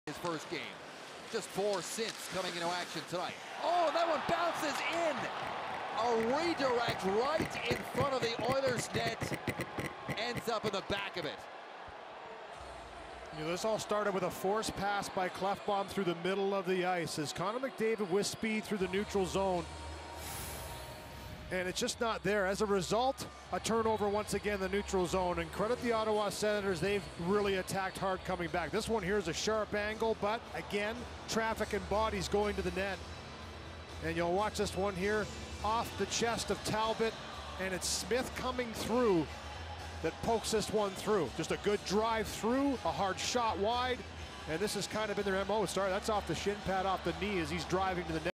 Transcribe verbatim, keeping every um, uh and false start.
his first game. Just four since coming into action tonight. Oh, that one bounces in. A redirect right in front of the Oilers net. Ends up in the back of it. You know, this all started with a forced pass by Clefbaum through the middle of the ice as Connor McDavid with speed through the neutral zone. And it's just not there. As a result, a turnover once again in the neutral zone. And credit the Ottawa Senators, they've really attacked hard coming back. This one here is a sharp angle, but again, traffic and bodies going to the net. And you'll watch this one here off the chest of Talbot, and it's Smith coming through that pokes this one through. Just a good drive through, a hard shot wide, and this has kind of been their M O. Sorry, that's off the shin pad, off the knee as he's driving to the net.